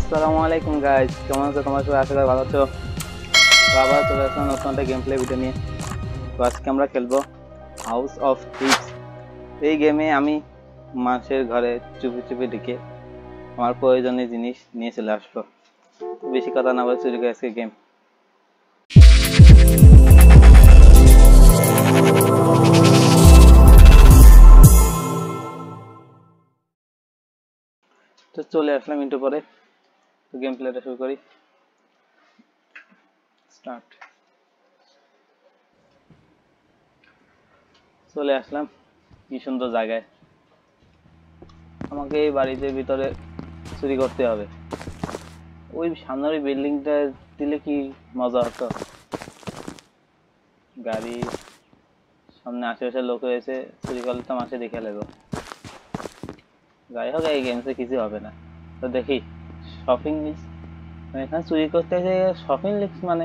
আসসালামু আলাইকুম গাইস, কেমন আছো? তোমার সবাই আশা করি ভালো আছো। তো আবার চলে আসলাম নতুন একটা গেম প্লে ভিডিও নিয়ে। তো আজকে আমরা খেলবো হাউস অফ থিপস। এই গেমে আমি মানুষের ঘরে চুপি চুপি ঢুকে আমার প্রয়োজনীয় জিনিস নিয়ে চলে আসবো। বেশি কথা না বলে শুরু করে আজকে গেম। তো চলে আসলাম একটু পরে। তো গেম প্লেটা শুরু করি। স্টার্ট। চলে আসলাম কি সুন্দর জায়গায়। আমাকে এই বাড়িতে ভিতরে চুরি করতে হবে। ওই সামনের ওই বিল্ডিংটা দিলে কি মজা হতো। গাড়ি সামনে আশেপাশে লোক রয়েছে, চুরি করলে তো মাসে দেখে নেবো। যাই হোক, এই গেমসে কিছু হবে না। তো দেখি শপিং লিস্ট, এখানে চুরি করতে এসে শপিং লিস্ট মানে।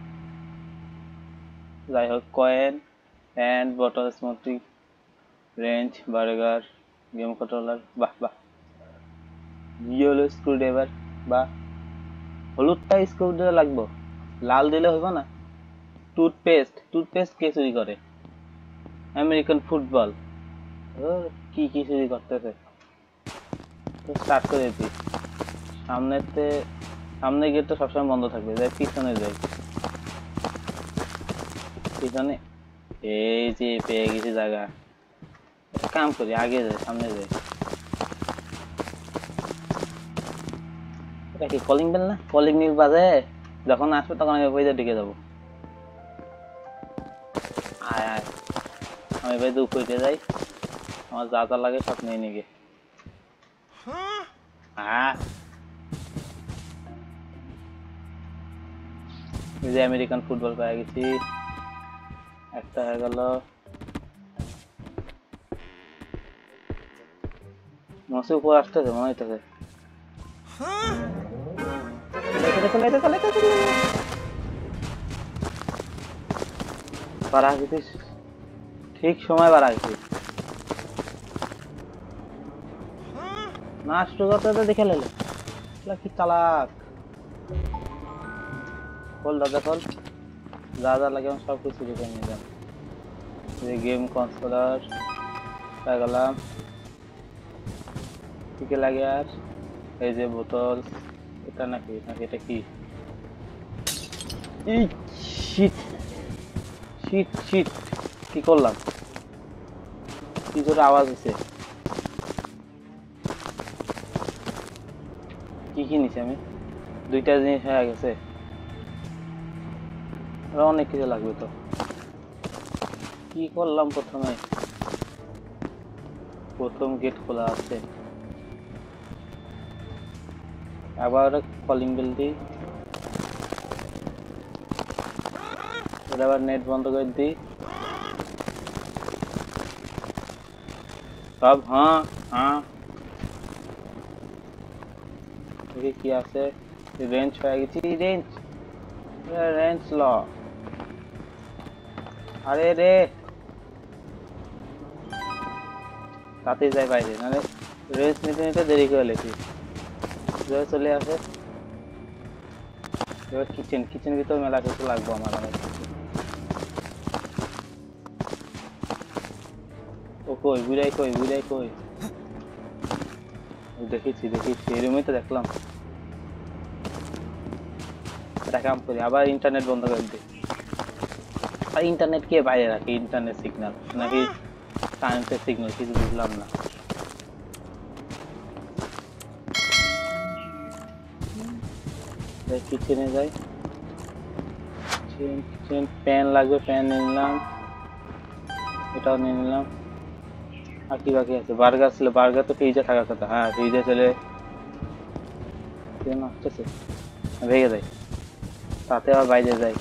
যাই হোক, coin and bottle smoking range burger game controller, বাহ বাহ। ইয়েলো স্ক্রুড্রাইভার, বা হলুদটা স্ক্রুড্রাইভার লাগবো, লাল দিলে হইব না। টুথপেস্ট কে চুরি করে? আমেরিকান ফুটবল, কি কি চুরি করতেছে। তো স্টার্ট করে দিই। সামনেতে সামনে গেট তো সবসময় বন্ধ থাকবে, যাই পিছনে যাই। পিছনে এই যে পেয়ে গেছি জায়গা। কাম করি, আগে যাই, সামনে যাই। এটা কি কলিং বেল না? কলিং বেল বাজে, যখন আসবে তখন আমি ওই ঢুকে যাবো। আয় আয়, আমি ভাই দুঃখ হইতে যাই। আমার যা যা লাগে সব নিয়ে নিগে। হ্যাঁ, এই যে আমেরিকান ফুটবল পেয়ে গেছি। একটা হয়ে গেল। মসে উপর আসতেছে মনে হইতেছে। বাড়া গেছিস, ঠিক সময় বাড়া গেছিস। না আসতে করতে দেখে লেলে কি চালাক। খোল দাদা খোল, যা যা লাগে আমি সব কিছু দেখে নিয়ে যান। যে গেম কনসোলার গেলাম, কি লাগে আর এই যে বোতল। এটা নাকি নাকি এটা কি? শিট শিট শিট, কি করলাম? কি করে আওয়াজ হচ্ছে? কি কি নিছি আমি? দুইটা জিনিস হয়ে গেছে, আরো অনেক কিছু লাগবে। তো কি করলাম? প্রথম গেট খোলা আছে, আবার কলিং বেল দিই। আবার নেট বন্ধ করে দিই সব। হ্যাঁ হ্যাঁ, দেখি কি আছে। রেঞ্জ হয়ে গেছি। রেঞ্জ ল, আরে রে তাতে যাই বাইরে, নাহলে রেঞ্জ নিতে নিতে দেরি করে লেছি। চলে আসে। এবার কিচেন ভিতর মেলা কিছু লাগবো আমার অনেক কিছু। ও কই বুড়াই, কই? দেখেছি এই রুমে তো দেখলাম। এটা কাম করি, আবার ইন্টারনেট বন্ধ করে দিই। আর ইন্টারনেট কে বাইরে রাখে? ইন্টারনেট সিগন্যাল নাকি কারেন্টের সিগন্যাল, কিছু বুঝলাম না। কিচেনে যাই। প্যান লাগবে, প্যান নিয়ে নিলাম। এটাও নিয়ে নিলাম। আর কি বাকি আছে? বার্গার ছিল, বার্গার তো ফ্রিজে থাকার কথা। হ্যাঁ, ফ্রিজে চলে আসতেছে, ভেঙে যায়। তাতে আবার বাইরে যাই,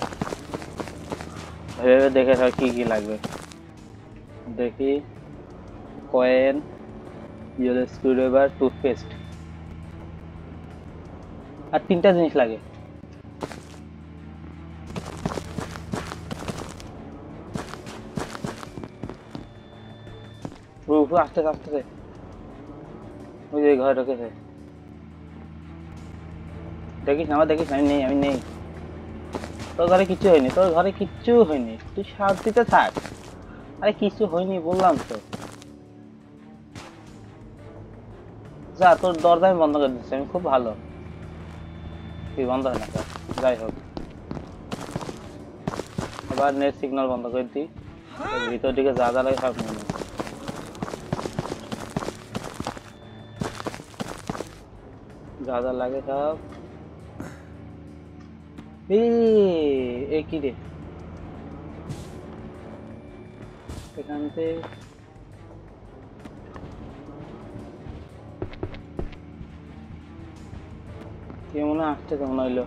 ভেবে দেখে সব কি কি লাগবে দেখি। কয়েন, ইয়েলো স্ক্রুড্রাইভার, টুথপেস্ট, আর তিনটা জিনিস লাগে। আসতেছে, ওই যে ঘরে ঢুকেছে। দেখিস না, আমার দেখিস না, আমি নেই। তোর ঘরে কিচ্ছু হয়নি, তোর ঘরে কিচ্ছু হয়নি, তুই শান্তিতে থাক। আরে কিছু হয়নি বললাম তো। যা, তোর দরজা আমি বন্ধ করে দিচ্ছি, আমি খুব ভালো। তুই বন্ধ হয় না স্যার, যাই হোক। এবার নেট সিগন্যাল বন্ধ করে দিই, ভিতর দিকে যা যা লাগে সব নিয়ে নিই। যা যা লাগে সব। এই কি রে, এখান থেকে কে মনে আসছে, কেমন হইলো?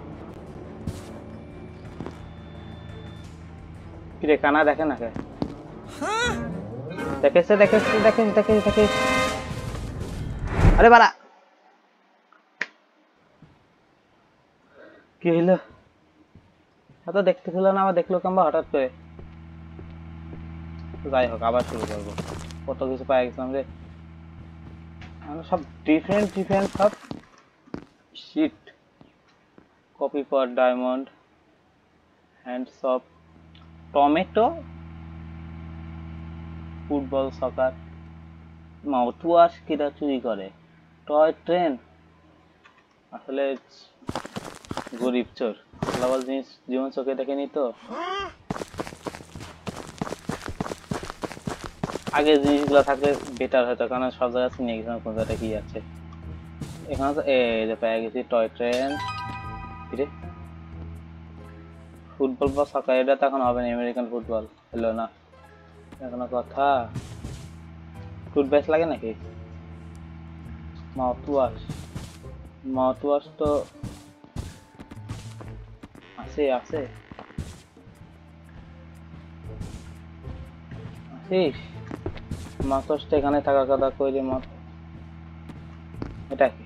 কিরে কানা দেখে না কে? দেখেছে দেখেছে দেখেছে দেখেছে দেখেছে। আরে বাড়া, কি হইলো? এত দেখতে ছিল না, আবার দেখলো কেমন হঠাৎ করে। যাই হোক, আবার শুরু করবো। কত কিছু পাই গেছিলাম রে, সব ডিফারেন্ট ডিফারেন্ট সব shit. Copy for diamond, hands off, tomato, football, soccer, mouth wash কিরা চুরি করে, টয় ট্রেন। আসলে গরিব চোর, ভালো জিনিস জীবন চোখে দেখেনি তো। আগের জিনিসগুলো থাকলে বেটার হতো, কারণ সব জায়গায় নিয়ে গেছিলাম কোন জায়গাটা কি আছে। এখানে তো এই যে পেয়ে গেছি টয় ট্রেন। ফুটবল বা সকার, এটা তো এখন হবে না, আমেরিকান ফুটবল হলো না এখনো কথা। টুথব্রাশ লাগে নাকি? মাউথ ওয়াশ, মাউথ ওয়াশ তো আছে আছে। আসিস, মাউথ ওয়াশটা এখানে থাকার কথা কইলে মত। এটা কি?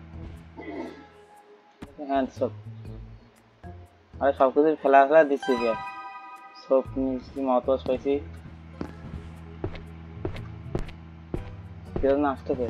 Hand soap. আরে সব কিছু ফেলা ফেলা দিচ্ছি কে? সোপ নিয়েছি, মাউথ ওয়াশ পাইছি, কেউ না আসতেছে।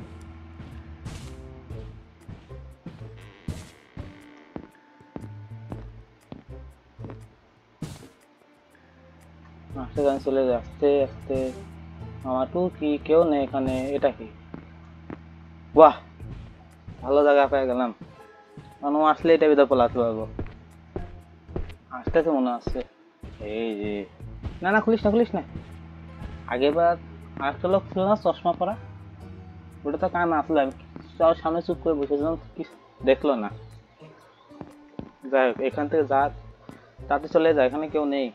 আসতে গান চলে যায় আস্তে আস্তে। আমারও কি কেউ নেই এখানে, এটা কি? বাহ, ভালো জায়গা পেয়ে গেলাম। মানুষ আসলে এটা ভিতরে পলাতে পারবো। আসতেছে মনে আসছে। এই যে, না না খুলিস না খুলিস না। আগেবার আরেকটা লোক ছিল না চশমা পরা, ওটা তো কান আসলে আমি সামনে চুপ করে বসেছিলাম, দেখলো না। যাই হোক, এখান থেকে যা তাতে চলে যায়, এখানে কেউ নেই।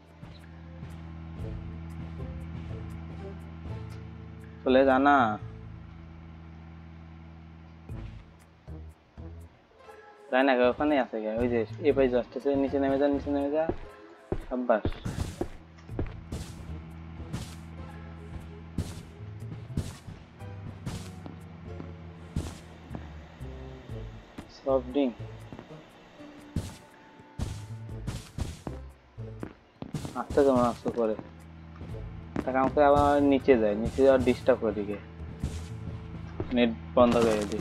চলে যা না। তাই না, ওখানে আছে গে, ওই যে এ পাই আসতেছে, নিচে নেমে যা, নিচে নেমে যা। আব্বাস সফট ড্রিঙ্ক আসতে কেমন আসতে করে, তাকে আমাকে আবার নিচে যায়, নিচে যাওয়ার ডিস্টার্ব করে দিকে, নেট বন্ধ করে দিই।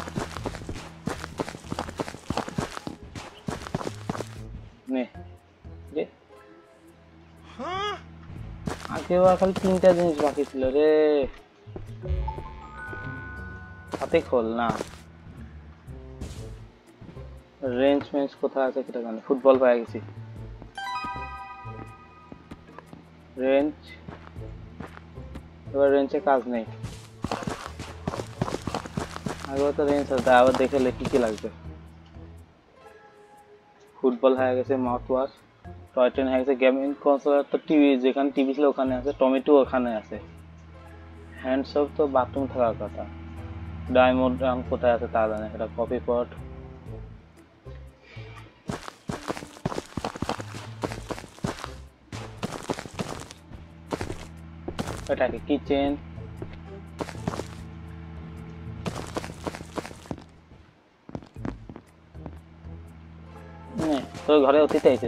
নে রে, আগে খালি 3টা জিনিস বাকি ছিল রে, হাতে খোল না। রেঞ্জ মেঞ্জ কোথায় আছে সেটা জানি, ফুটবল পেয়ে গেছি। রেঞ্জ, এবার রেঞ্জে কাজ নেই, আগে তো রেঞ্জ আছে, আবার দেখে কি কি লাগবে। ফুটবল হয়ে গেছে, মাউথ ওয়াশ, টয় ট্রেন হয়ে গেছে, গেমিং কনসোল, তো টিভি যেখানে টিভি ছিল ওখানে আছে, টমেটো ওখানে আছে, হ্যান্ড সোপ তো বাথরুম থাকার কথা, ডায়মন্ড কোথায় আছে তা জানে, এটা কপি পট। এটা কি কিচেন? তোর ঘরে অতিথি আইছে,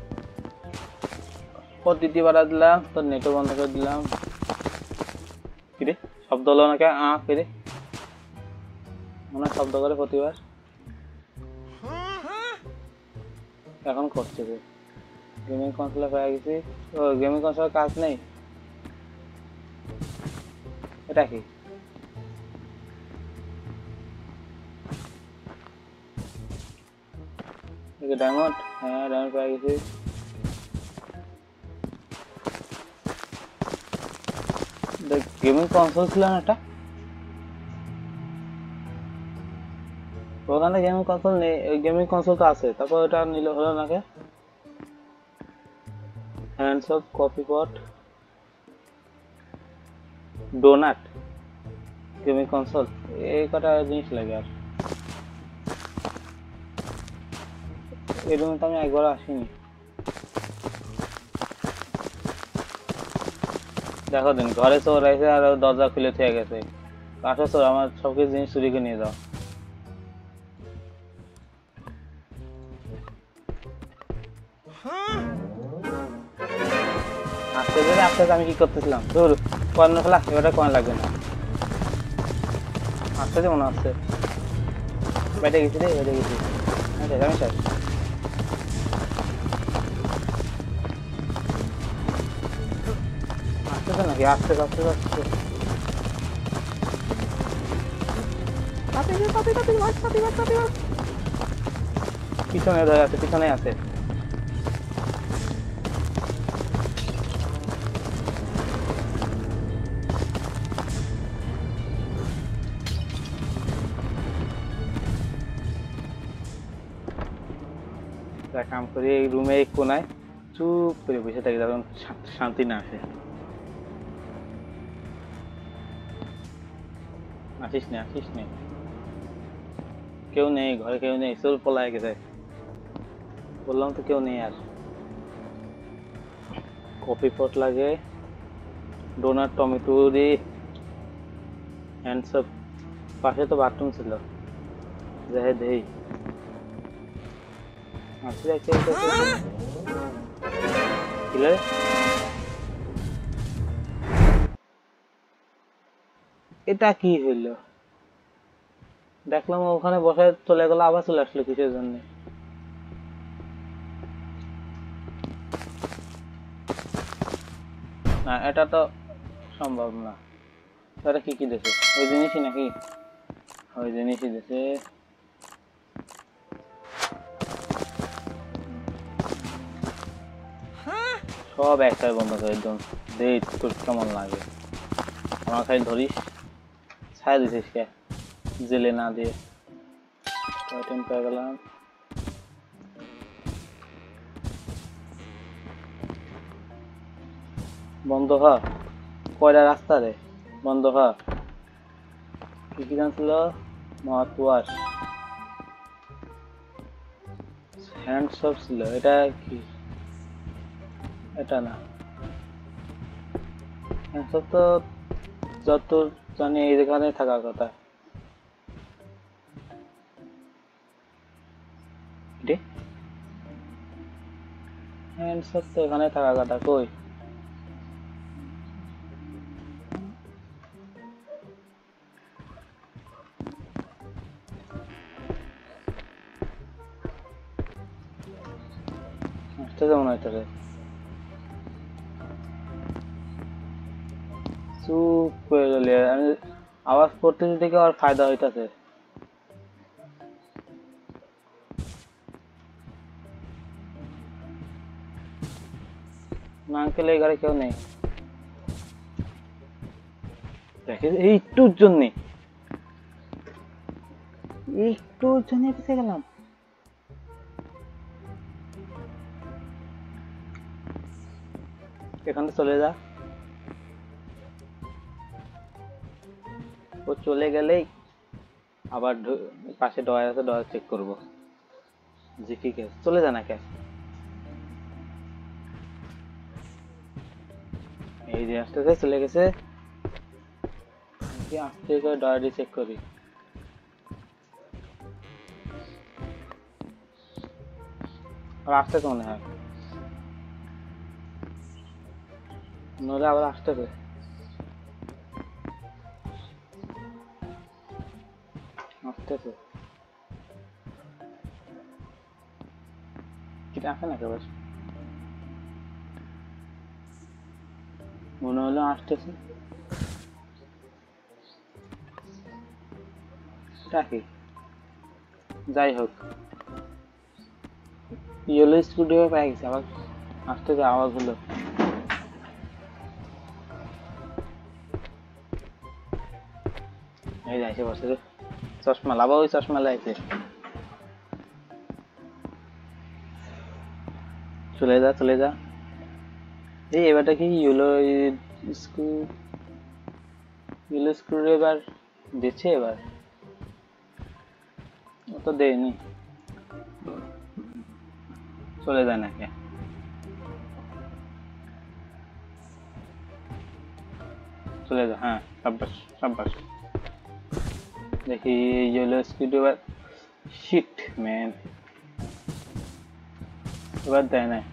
অতিথি বাড়া দিলাম, তোর নেটও বন্ধ করে দিলাম। কিরে শব্দ হলো না কে? কিরে মনে শব্দ করে প্রতিবার। এখন করছে যে গেমিং কনসোলে পেয়ে গেছি। ও গেমিং কনসোলের কাজ নেই, এটা কি? ডায়মন্ড, হ্যাঁ ডায়মন্ড পেয়ে গেছি। গেমিং কনসোল ছিল না এটা, ওখানে গেমিং কনসোল নেই, গেমিং কনসোল তো আছে, তারপর এটা নিলে হলো নাকি? Hands off, coffee pot, donut, gaming console, এই কটা জিনিস লাগে। আর এই রুমে তো আমি একবার আসিনি। দেখো দিন ঘরে চোর আছে আর দরজা খুলে থেকে গেছে, আসো চোর আমার সবকিছু জিনিস চুরি করে নিয়ে যাও। আস্তে ধরে আস্তে আমি কি করতেছিলাম, ধর কয়েন ফেলা, এবারে কয়েন লাগবে না, আস্তে মনে হচ্ছে বেটে গেছি রে, বেটে গেছি। আচ্ছা আমি স্যার আসতেছে নাকি? আসতে আসতে আসতে পিছনে ধরে আছে, পিছনে আছে। কাম করি এই রুমে এক কোনায় চুপ করে বসে থাকি, যখন শান্তি না আসে। আসিস না, আসিস না, কেউ নেই ঘরে, কেউ নেই, চোর পলায় গেছে, বললাম তো কেউ নেই। আর কফি পট লাগে, ডোনাট, টমেটো দি, হ্যান্ডস আপ, পাশে তো বাথরুম ছিল, যাই দেই। এটা কি হইল? দেখলাম ওখানে বসে চলে গেল, আবার চলে আসলো কিসের জন্য? না এটা তো সম্ভব না। তারা কি কি দেছে? ওই জিনিসই নাকি? ওই জিনিসই দেছে। সব একটাই বন্ধ করে একদম দেই, তোর কেমন লাগে? আমার খালি ধরিস, ছায়া দিছিস কে জেলে না দিয়ে? কয়টেন পেয়ে গেলাম। বন্ধ হ, কয়টা রাস্তা রে বন্ধ হ। কি কি জানছিল? মাউথওয়াশ, হ্যান্ড সপ ছিল, এটা কি? এটা না, হ্যান্ড সপ তো যত জানি এখানে থাকার কথা। হ্যান্ড সপ তো এখানে থাকার কথা, কই? আসতে যেমন হইতেছে, চুপ করে গেলি। আমি আওয়াজ করতেছি দেখে আর ফায়দা হইতাছে। না আঙ্কেল এই ঘরে কেউ নেই, দেখে একটুর জন্যে, একটুর জন্য পিছিয়ে গেলাম। এখানে চলে যা, ও চলে গেলেই আবার পাশে ডয়ার আছে, ডয়ার চেক করবো যে কি কেস। চলে যা না কে, এই যে আসতেছে, চলে গেছে। আসতে করে ডয়ারটি চেক করি, আর আসতেছে মনে হয়, নইলে আবার আসতেছে। আসতেছে এটা আসে না কেবল মনে হলো আসতেছে কি যাই হোক ইয়েলো স্টুডিও পেয়ে গেছে আবার আসতে যে আওয়াজ হলো এই যাইছে বসে চশমা লাবা ওই চশমা লাইছে চলে যা এই এবারটা কি ইয়েলো স্ক্রু এবার দিচ্ছে এবার ও তো দেয়নি চলে যায় নাকি চলে যা হ্যাঁ সাব্বাস দেখি ইয়েলো স্ক্রু এবার শিট ম্যান এবার দেয় না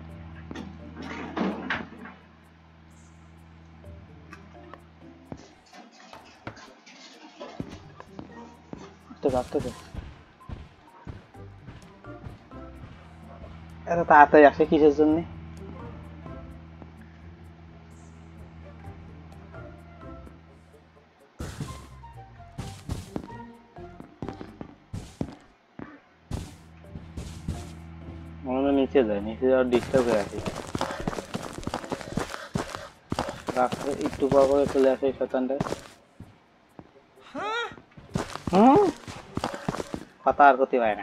আসতে এত তাড়াতাড়ি আসে কিসের জন্য মনে নিচে যায় নিচে যাওয়ার ডিস্টার্ব হয়ে আছে রাস্তা একটু পর করে চলে আসে শতানটা কথা আর করতে পারে না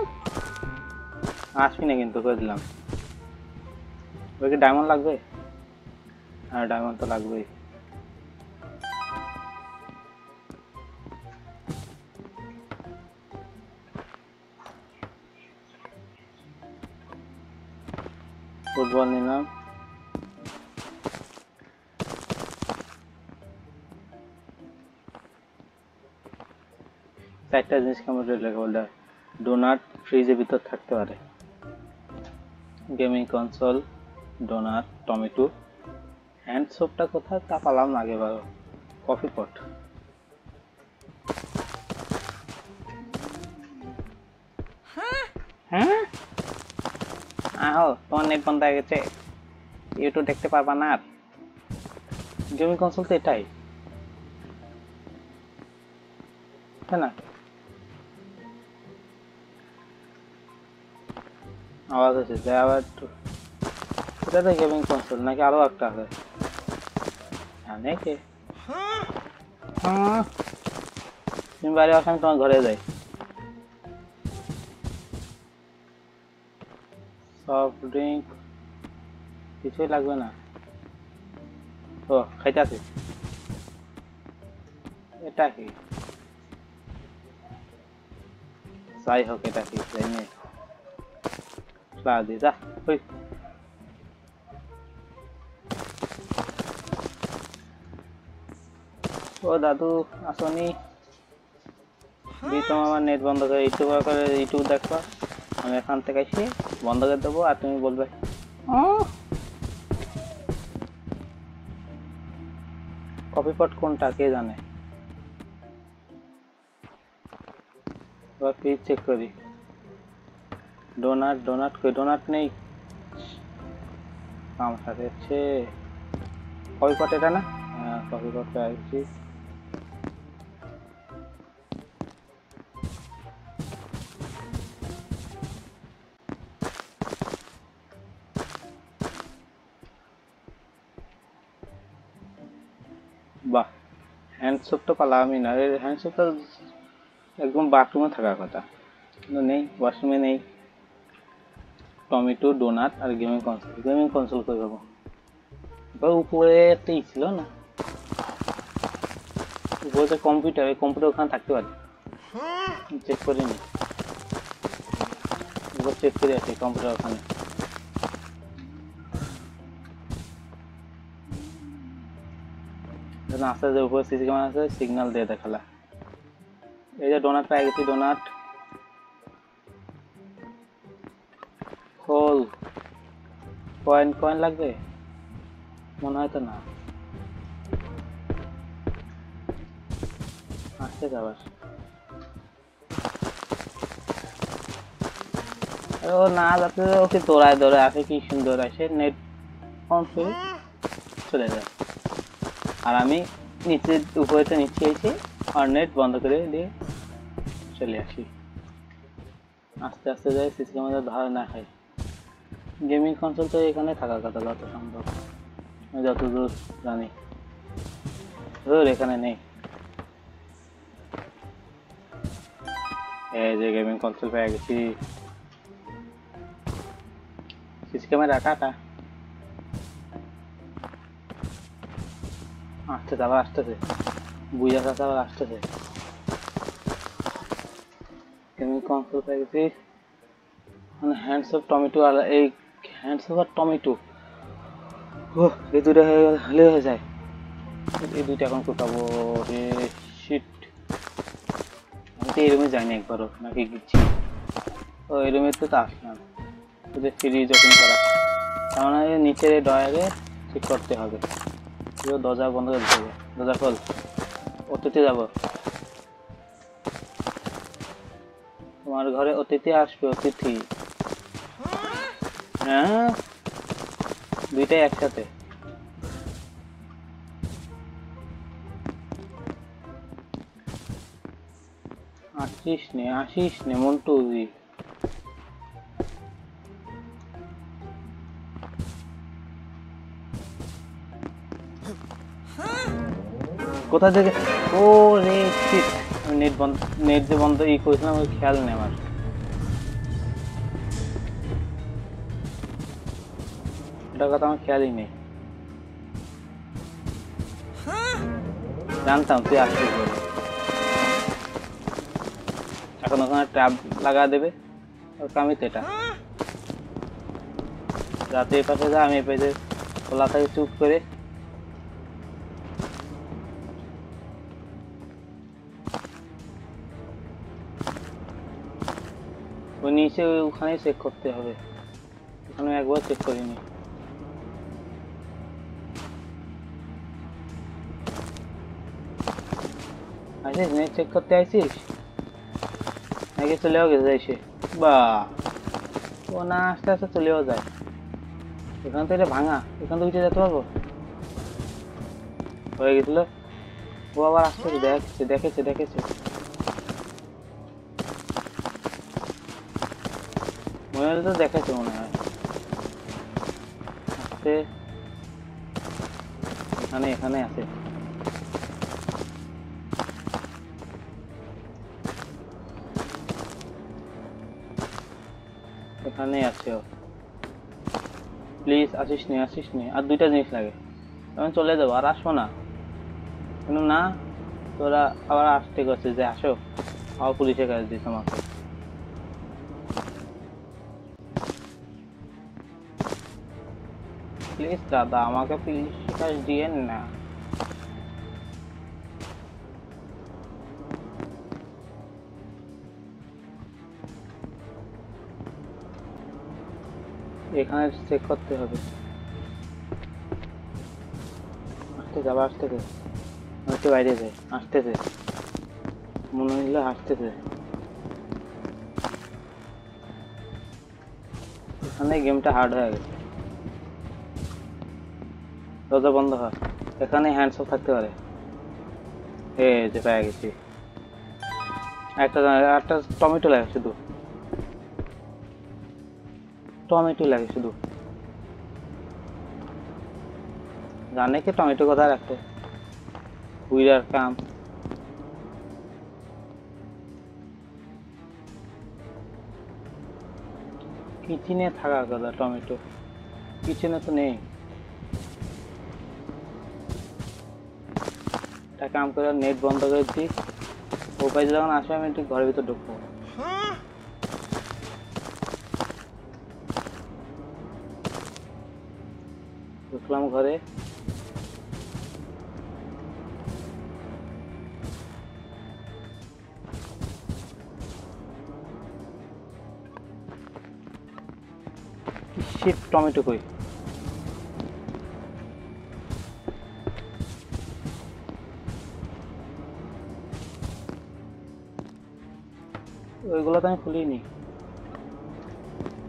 আসবি না কিন্তু করে দিলাম ওই কি ডায়মন্ড লাগবে হ্যাঁ ডায়মন্ড তো লাগবেই ফুটবল নিলাম চারটা জিনিস কম্পিউটার লেখা বলতে ডোনাট ফ্রিজের ভিতর থাকতে পারে gaming console donut tomato hand সোপটা কোথায় তা পালাম না আগে বারো কফি পট হ্যাঁ আহ তোমার নেট বন্ধ হয়ে গেছে ইউটিউব দেখতে পারবা না আর গেমিং কনসোল তো এটাই তাই না আওয়াজ আছে যে আবার এটা তো গেমিং কনসোল নাকি আরো একটা আছে জানে কে তুমি বাইরে আসো আমি তোমার ঘরে যাই সফট ড্রিঙ্ক কিছুই লাগবে না ও খাইতে আছে এটা কি যাই হোক এটা কি যাই নে দি যা ওই ও দাদু আসনি দিতাম আমার নেট বন্ধ করে ইউটিউব দেখবা আমি এখান থেকে এসে বন্ধ করে দেবো আর তুমি বলবে কপি পট কোনটা কে জানে এবার ফ্রিজ চেক করি ডোনাট কই ডোনাট নেই আমার সাথে হচ্ছে কপি পট এটা না হ্যাঁ কপি পট পেয়েছি বাহ হ্যান্ড সোপ তো পালামই না হ্যান্ড সোপ তো একদম বাথরুমে থাকার কথা কিন্তু নেই ওয়াশরুমে নেই টমেটো ডোনাট আর গেমিং কনসোল করে দেবো উপরে একটাই ছিল না উপরে কম্পিউটার ওখানে থাকতে পারে চেক করে নি চেক করে আসি কম্পিউটার ওখানে আস্তে আস্তে উপরে সিসি ক্যামেরা আছে সিগন্যাল দিয়ে দেখালা এই যে ডোনাট পেয়ে গেছি ডোনাট খোল কয়েন লাগবে মনে হয় তো না আসতে যাবার ও না যাতে ওকে দৌড়ায় দৌড়ায় আসে, কি সুন্দর আসে, নেট অন করে চলে যায়। আর আমি নিচে উপরেতে নিচে এসে আর নেট বন্ধ করে দিয়ে চলে আসি। আস্তে আস্তে যাই, সিসি ক্যামেরা ধরা না খাই। গেমিং কনসোল তো এখানে থাকার কথা যত সম্ভব, আমি যতদূর জানি। ধর এখানে নেই। এই যে গেমিং কনসোল পেয়ে গেছি। সিসি ক্যামেরা কাটা আসতেছে, আবার আসতেছে, বুঝা কাছে আবার আসতেছে। গেমিং কনসোল পেয়ে গেছি। মানে হ্যান্ডস অফ টমেটো, আর এই হ্যান্ডস অফ আর টমেটো, এই দুটো হলে হয়ে যায়। এই দুইটা এখন কোথাবো রে, শিট। আমি তো এই রুমে যাইনি একবারও, নাকি গেছি? ও এই রুমে তো আসলাম, ওদের ফ্রিজ ওপেন করা, তার মানে নিচের ডয়ারে ঠিক করতে হবে। দরজা বন্ধ করে দিতে হবে, দরজা খোল, অতিথি যাব। তোমার ঘরে অতিথি আসবে, অতিথি। হ্যাঁ, দুইটাই একসাথে। আসিস নে মন্টু। কোথা থেকে? ও রে শিট, নেট বন্ধ, নেট যে বন্ধ ই করেছিলাম ওই খেয়াল নেই আমার। এটা কথা আমার খেয়ালই নেই, জানতাম তুই আসছিস বলে। এখন ওখানে ট্যাব লাগা দেবে, ওর কামই তো এটা। রাতে এই পাশে যা, আমি এই পাশে খোলা থাকে চুপ করে। ওই নিচে ওখানে চেক করতে হবে, ওখানে একবার চেক করিনি। আসিস নেট চেক করতে আইসিস নাকি চলেও গেছে এসে? বা ও না, আস্তে আস্তে চলেও যায়। এখান থেকে এটা ভাঙা, এখান থেকে উঠে যেতে পারবো? হয়ে গেছিল। ও আবার আসতেছে, দেখেছে মনে হলে তো দেখেছে মনে হয়। আসতে এখানে আছে। এখানে আছে ও। প্লিজ আসিস নে, আর দুইটা জিনিস লাগে, আমি চলে যাবো, আর আসবো না। কেন না, তোরা আবার আসতে করছিস যে আসো, আবার পুলিশের কাছে দিস আমাকে। প্লিজ দাদা, আমাকে পুলিশের কাছে দিয়েন না। এখানে চেক করতে হবে। আসতেছে বাইরে যায়, আসতেছে মনে হইলো, আসতেছে। এখানে গেমটা হার্ড হয়ে গেছে। দরজা বন্ধ হয়, এখানে হ্যান্ডস অফ থাকতে পারে। এই যে পেয়ে গেছি। একটা টমেটো লাগে শুধু, জানে কি টমেটো কোথায় রাখতে, বুইড়ার কাম। কিচেনে থাকার কথা টমেটো, কিচেনে তো নেই। একটা কাম করে নেট বন্ধ করে দিই, ও পাইছে যখন আসবে আমি একটু ঘরের ভিতর ঢুকবো। ঢুকলাম ঘরে। শিট, টমেটো কই? ওইগুলো তো আমি খুলিনি।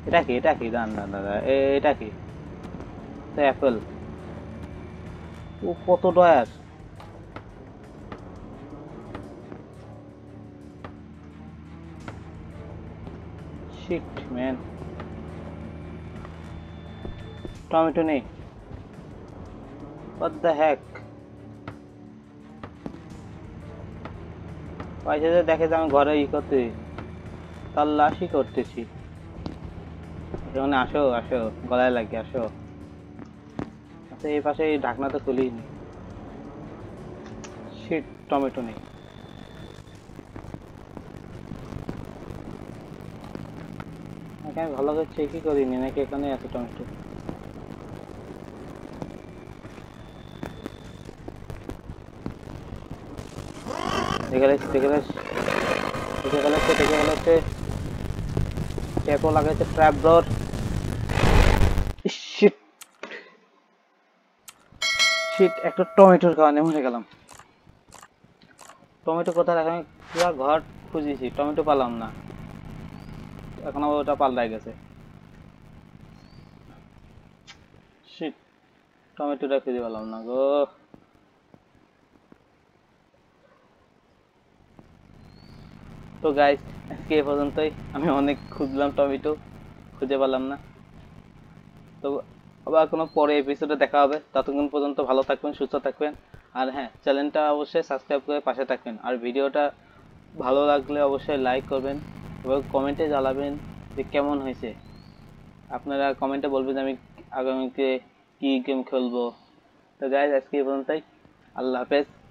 এটা কি দান দাদা, এটা কি? অ্যাপেল। ও কত ডয়ার! শিট ম্যান, টমেটো নেই। What the heck? পয়সা যে দেখে যে আমি ঘরে করতে তল্লাশি করতেছি। এখানে আসো আসো, গলায় লাগে আসো। আচ্ছা এই পাশে এই ঢাকনা তো খুলিনি। শিট, টমেটো নেই। আমি ভালো করে চেকই করিনি নাকি এখানে আছে টমেটো। দেখে গেছে ট্যাপও লাগাইছে, ট্র্যাপ ডোর। শিট শিট, একটা টমেটোর কারণে মরে গেলাম। টমেটো কোথায় রাখা? আমি পুরো ঘর খুঁজেছি, টমেটো পালাম না। এখন আবার ওটা পাল্টাই গেছে। শিট, টমেটোটা খুঁজে পেলাম না গো। তো গাইস, আজকে এ পর্যন্তই। আমি অনেক খুঁজলাম টমেটো, খুঁজে পেলাম না। তো আবার কোনো পরে এপিসোডে দেখা হবে। ততক্ষণ পর্যন্ত ভালো থাকবেন, সুস্থ থাকবেন। আর হ্যাঁ, চ্যানেলটা অবশ্যই সাবস্ক্রাইব করে পাশে থাকবেন। আর ভিডিওটা ভালো লাগলে অবশ্যই লাইক করবেন এবং কমেন্টে জানাবেন যে কেমন হয়েছে। আপনারা কমেন্টে বলবেন আমি আগামীতে কি গেম খেলবো। তো গাইস, আজকে এই পর্যন্তই। আল্লাহ হাফেজ।